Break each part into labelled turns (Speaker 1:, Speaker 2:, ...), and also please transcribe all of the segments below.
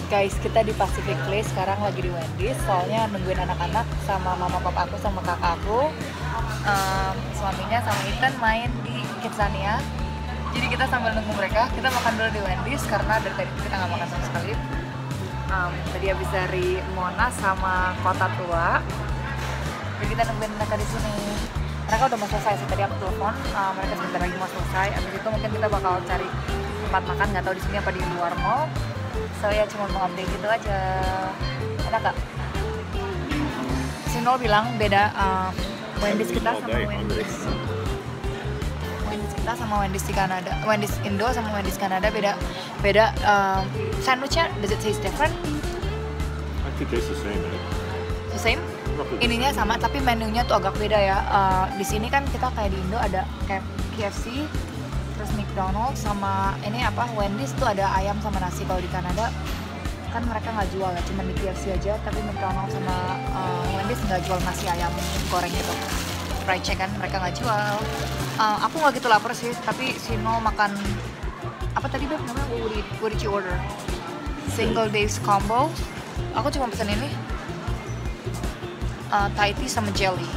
Speaker 1: Guys, kita di Pacific Place sekarang lagi di Wendy's. Soalnya nungguin anak-anak sama mama papa aku sama kakak aku. Suaminya sama Ethan main di Kidzania. Jadi kita sambil nunggu mereka, kita makan dulu di Wendy's karena dari tadi kita nggak makan sama sekali. Tadi habis dari Monas sama Kota Tua. Jadi kita nungguin mereka di sini. Mereka udah mau selesai sih, tadi aku telepon. Mereka sebentar lagi mau selesai. Abis itu mungkin kita bakal cari tempat makan, nggak tahu di sini apa di luar mall. So ya cuma mau update gitu aja. Enak gak? Si Nol bilang beda Wendy's kita sama Wendy's kita sama Wendy's di Kanada. Wendy's Indo sama Wendy's Kanada beda sandwichnya. Does it taste different?
Speaker 2: I think it's the same.
Speaker 1: The same? Ininya sama tapi menunya tuh agak beda ya. Di sini kan kita kayak di Indo ada kayak KFC, terus McDonald's sama ini apa Wendy's tuh ada ayam sama nasi. Kalau di Kanada kan mereka nggak jual ya, cuma di KFC aja. Tapi McDonald's sama Wendy's nggak jual nasi ayam goreng gitu, fried chicken mereka nggak jual. Aku nggak gitu lapar sih, tapi Sino makan apa tadi Beb namanya? What did you order? Single days combo. Aku cuma pesen ini Thai tea sama jelly.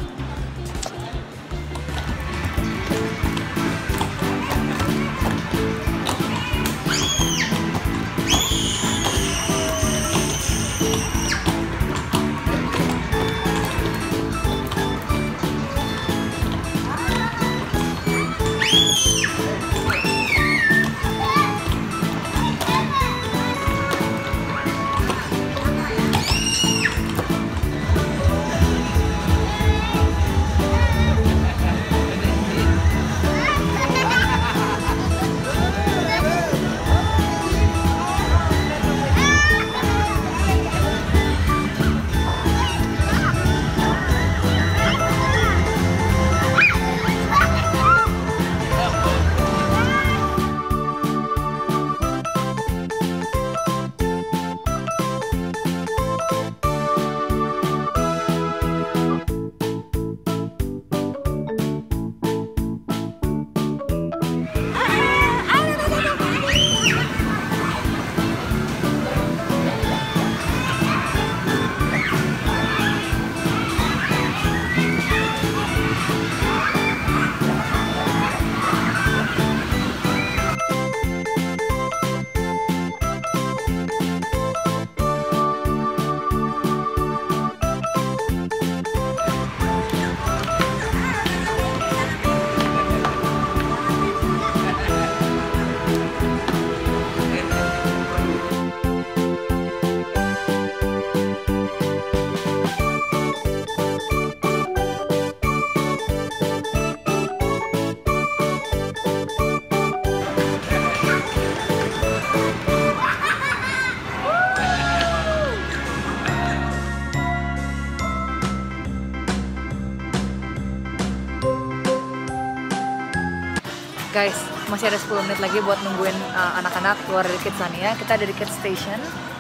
Speaker 1: Guys, masih ada 10 menit lagi buat nungguin anak-anak keluar dari Kidzania. Kita ada di Kids Station.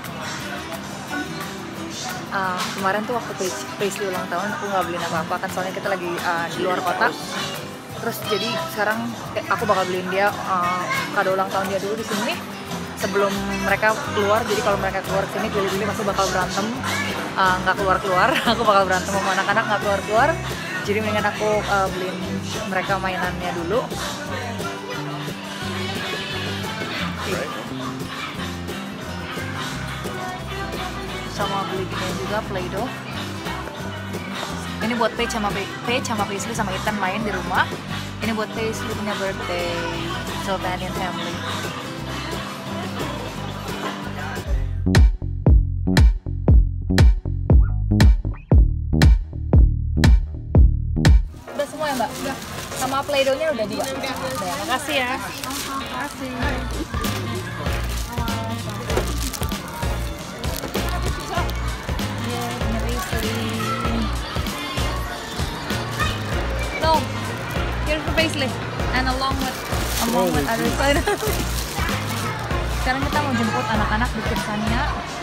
Speaker 1: Kemarin tuh waktu Paisley ulang tahun aku nggak beliin apa-apa kan, soalnya kita lagi di luar kota. Terus jadi sekarang aku bakal beliin dia kado ulang tahun dia dulu di sini sebelum mereka keluar. Jadi kalau mereka keluar sini pilih-pilih pasti bakal berantem, nggak keluar-keluar. Aku bakal berantem sama anak-anak nggak keluar-keluar. Jadi mendingan aku beliin mereka mainannya dulu. Sama beli gini juga Play-Doh. Ini buat Paige sama Paisley sama Ethan main di rumah. Ini buat Paisley punya birthday, Sylvanian family. Udah semua ya Mbak? Udah. Sama Play-Doh-nya udah juga? Udah. Makasih ya. Makasih. No, here's for Paisley, and along with other side. Sekarang kita mau jemput anak-anak di Kidzania.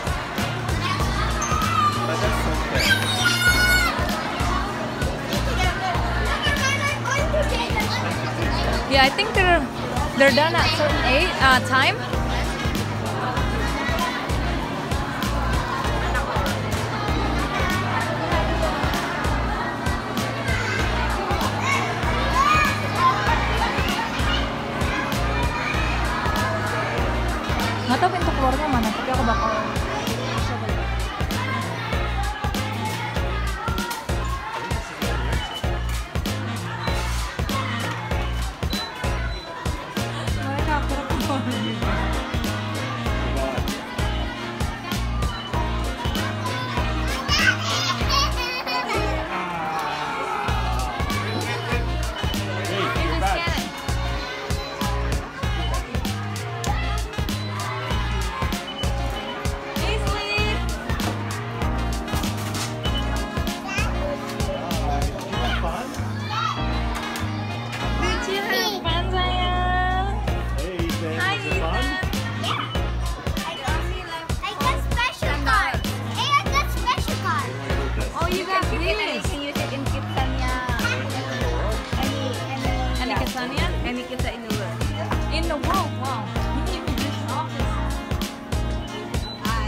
Speaker 1: Yeah, I think they're done at certain time.
Speaker 2: Hey, you're back. Hey, Ethan.
Speaker 3: Hi,
Speaker 2: Was it fun?
Speaker 3: I got special card. Hey, I got special card.
Speaker 1: Oh, you got this.
Speaker 4: Can you sit in Kidsania?
Speaker 1: Any Kidsania?
Speaker 4: Any Kids in the world?
Speaker 1: In the world, wow. You need to do this office.
Speaker 4: Hi.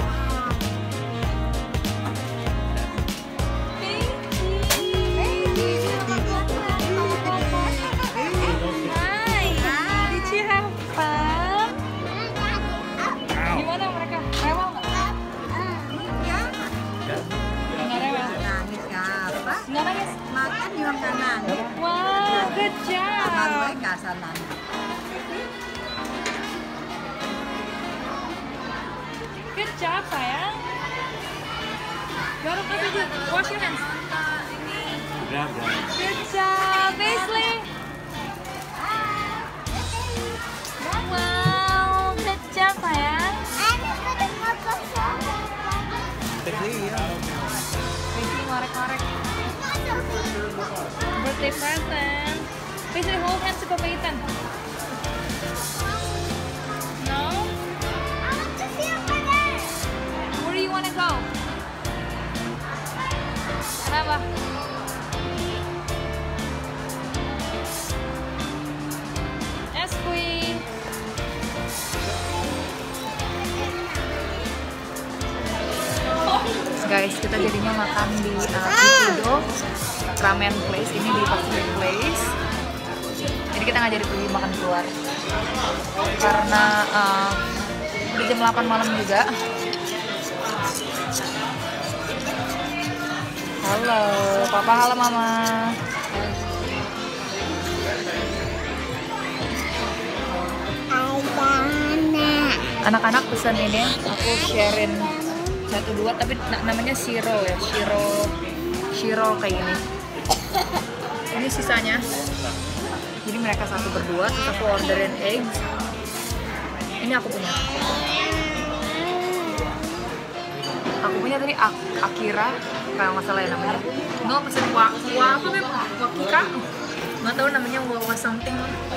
Speaker 1: Hi. Did you have fun? Gimana mereka? Rewel nggak? Nggak rewel.
Speaker 4: Nangis apa?
Speaker 1: Nggak nangis.
Speaker 4: Makan di makanan.
Speaker 1: Wow, good job.
Speaker 4: Gue kasanan.
Speaker 1: Good job, sayang. Baru kasih aja. Wash your hands.
Speaker 2: Grab that.
Speaker 1: Good job, Paisley. Wow, good job, sayang. Paisley ngorek-ngorek. Birthday present. Paisley, hold hands to Papa Ethan. No? Where do you wanna go? Kenapa? Esqui. Guys, kita jadinya makan di Ichido Ramen Place, ini di Pacific Place. Jadi kita nggak jadi pergi makan keluar karena udah jam 8 malam juga. Halo, Papa, halo Mama. Anak-anak pesan ini, aku sharein 1-2, tapi namanya Shiro ya, Shiro kayak gini. Ini sisanya. Jadi mereka satu berdua, terus aku orderin eggs. Ini aku punya. Aku punya tadi Akira, kalau nggak salah ya namanya. Nggak pesen apa Beb? Wakika? Nggak tahu namanya Wawa something.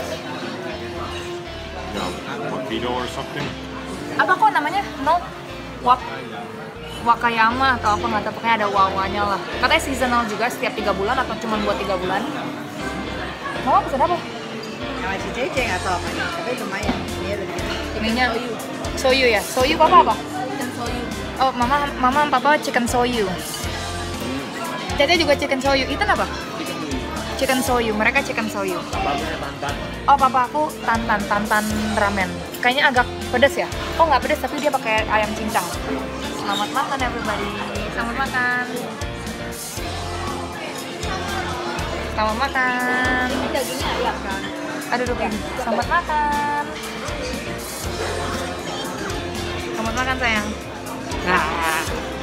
Speaker 2: Yeah, Wakito or something.
Speaker 1: Apa kok namanya? No, Wakayama atau apa nggak tahu, pokoknya ada wawanya lah. Katanya seasonal juga, setiap 3 bulan atau cuma buat 3 bulan. Mama pesen apa?
Speaker 4: Sama si Cece nggak tahu apa nih, tapi lumayan. Dia lebih
Speaker 1: Ininya soyu ya. Soyu papa apa?
Speaker 4: chicken soyu.
Speaker 1: Oh, mama sama papa chicken soyu. Tete juga chicken soyu. Itu apa? Chicken soyu. Mereka chicken soyu. Oh, papa aku tantan ramen. Kayaknya agak pedas ya. Oh, nggak pedas tapi dia pakai ayam cincang. Selamat makan everybody. Selamat makan. Selamat makan.
Speaker 4: Ini dagingnya ayam kan?
Speaker 1: Aduh, selamat makan. Selamat makan sayang. Nah.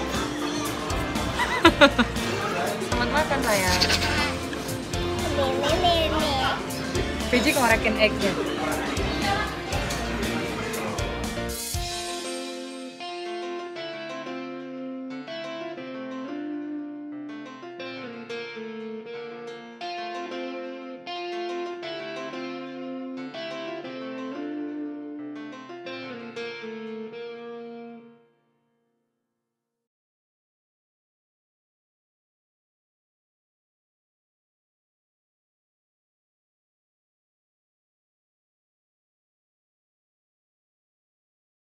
Speaker 1: Selamat makan sayang. Fiji ngorekin egg-nya.